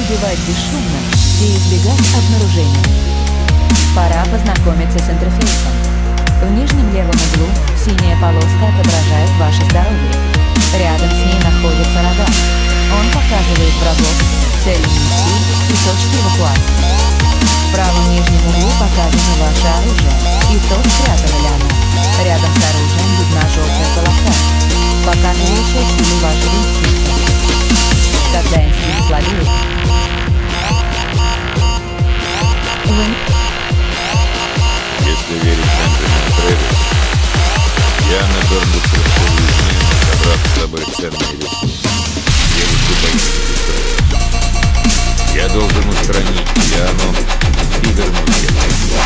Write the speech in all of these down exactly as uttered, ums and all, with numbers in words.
убивать бесшумно и избегать обнаружения. Пора познакомиться с интерфейсом. В нижнем левом углу синяя полоска отображает ваше здоровье. Рядом с ней находится радар. Он показывает врагов, цели миссии и точки эвакуации. В правом нижнем углу показано ваше оружие и то, спрятано ли оно. Рядом с оружием видна желтая полоса, показывающая силу вашего инстинкта. Когда инстинкт слабеет, вы... Если верить Бенджамину Тревису, Диана Дорнбуш решила изменить, собрав с собой ценные вещи. Девушку похитили Тревис. Я должен устранить Диану и вернуть ее.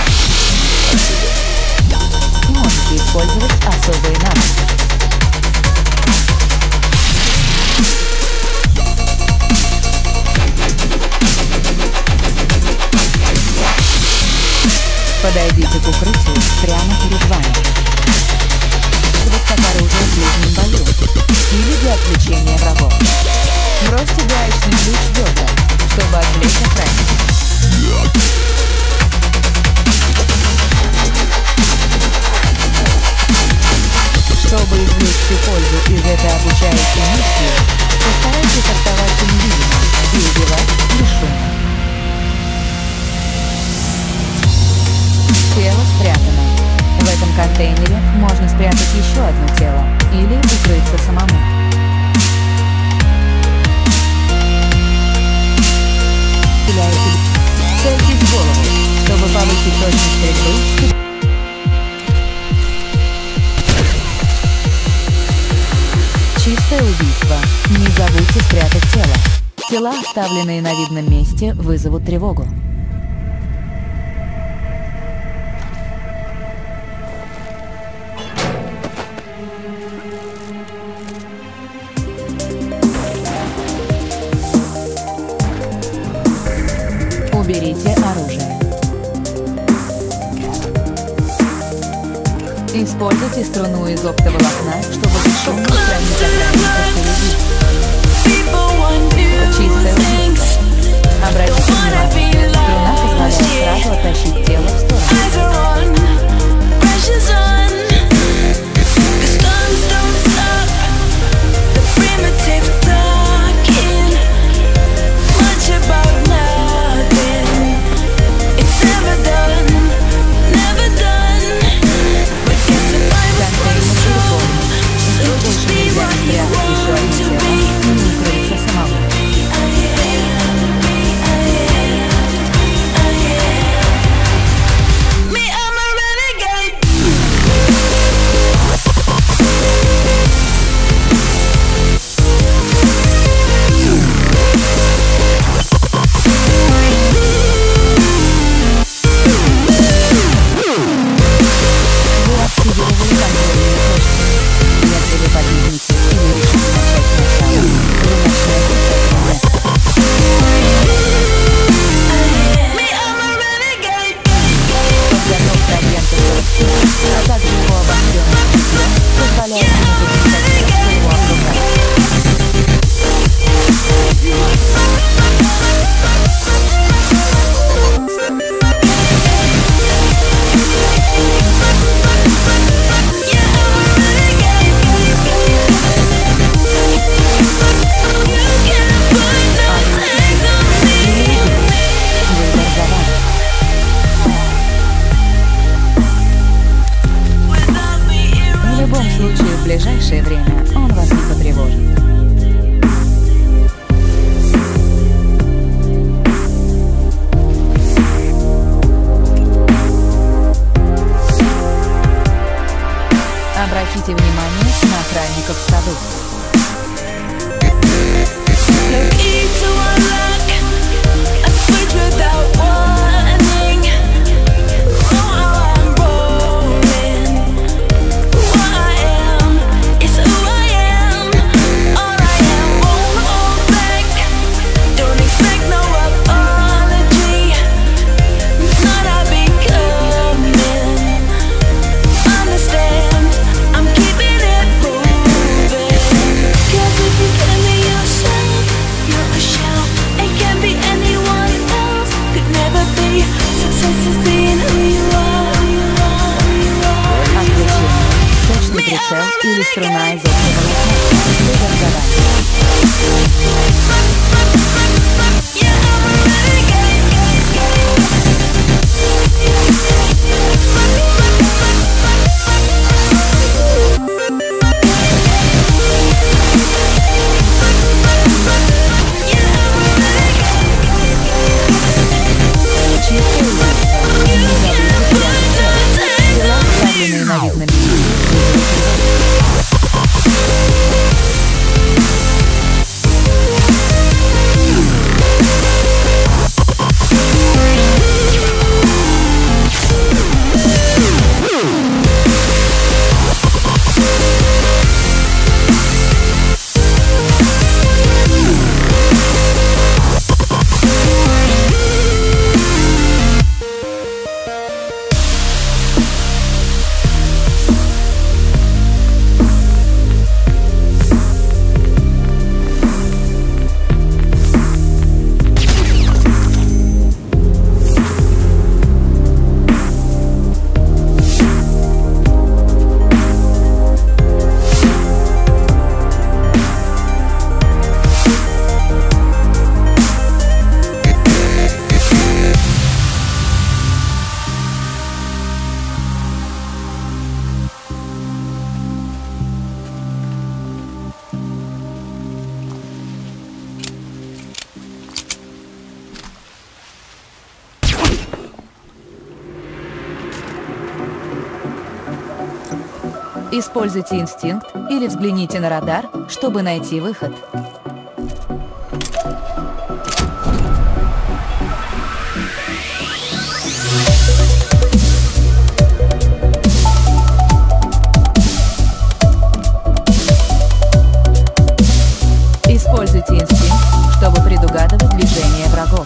Отсюда. Можете использовать особые навыки. Подойдите к укрытию прямо перед вами. Как оружие в ближнем бою или для отвлечения врагов. Бросьте гаечный ключ в бедра, чтобы отвлечь охранника. Чтобы извлечь всю пользу из этой обучающей миссии, постарайтесь оставаться невидимым и убивать бесшумно. Тело спрятано. В этом контейнере можно спрятать еще одно тело или укрыться самому. Цельтесь в голову, чтобы повысить точность стрельбы. Чистое убийство. Не забудьте спрятать тело. Тела, оставленные на видном месте, вызовут тревогу. Уберите оружие. Используйте струну из оптоволокна, чтобы бесшумно устранить охранника впереди. Чистое убийство. Обратите внимание, струна позволяет сразу оттащить тело в сторону. В ближайшее время он вас не потревожит. Обратите внимание на охранников в саду. Understand, I'm keeping it moving. или струна из оптоволокна. Выбор за вами. Используйте инстинкт или взгляните на радар, чтобы найти выход. Используйте инстинкт, чтобы предугадывать движение врагов.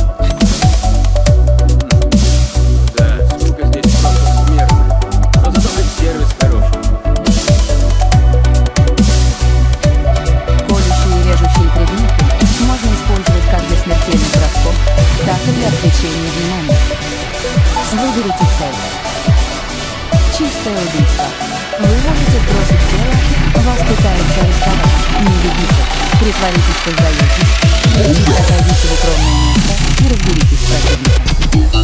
Выберите цель. Чистое убийство. Вы можете сбросить тело, вас пытаются арестовать. Не бегите. Притворитесь, что сдаетесь. Отойдите в укромное место и разберитесь с противником.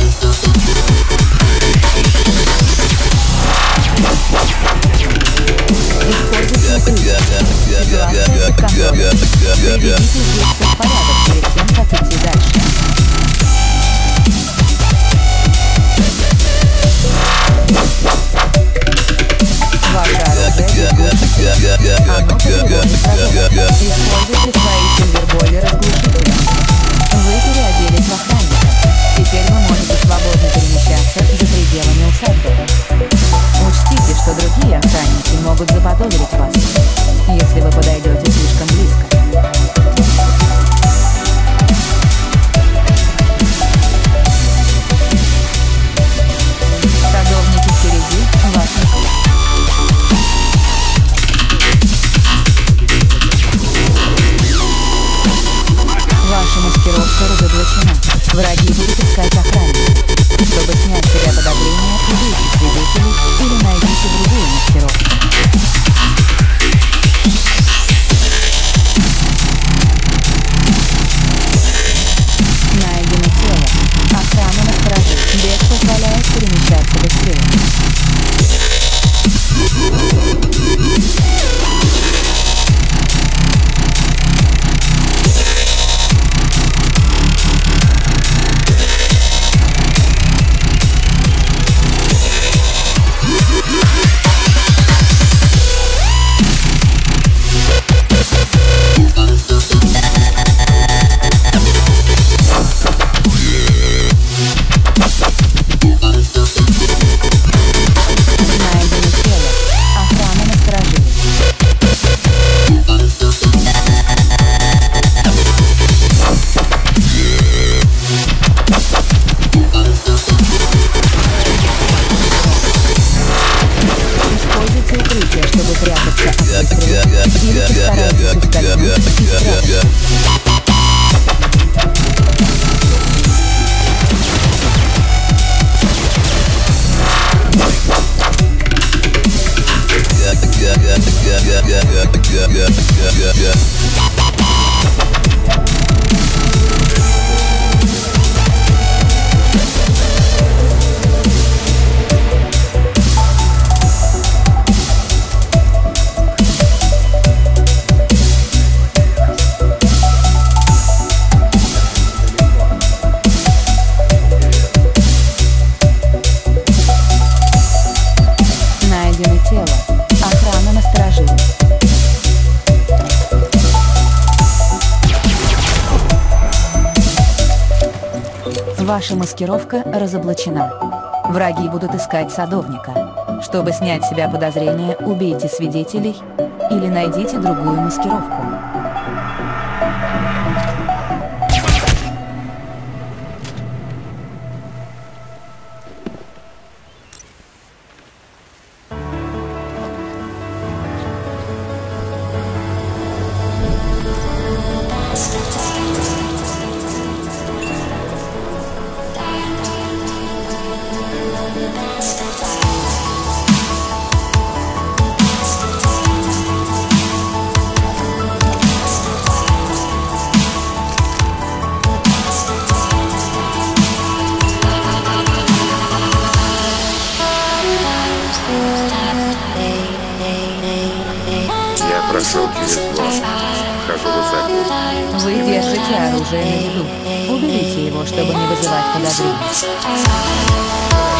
Используйте ключ. Ситуация под контролем. Приведите здесь все в порядок перед тем, как идти дальше. Ваше оружие бегут. Оно потревожит врагов. Используйте свои сильверболи разглушителя. Вы переоделись в охранника. Теперь вы можете свободно перемещаться за пределами усадьбы. Учтите, что другие охранники могут заподозрить вас, если вы подойдете слишком близко. Садовники впереди, вас не Найдено тело. Охрана насторожилась. Ваша маскировка разоблачена. Враги будут искать садовника. Чтобы снять с себя подозрения, убейте свидетелей или найдите другую маскировку. Я прошел через двор. Хожу высоко. Вы держите оружие на виду. Уберите его, чтобы не вызывать подозрений.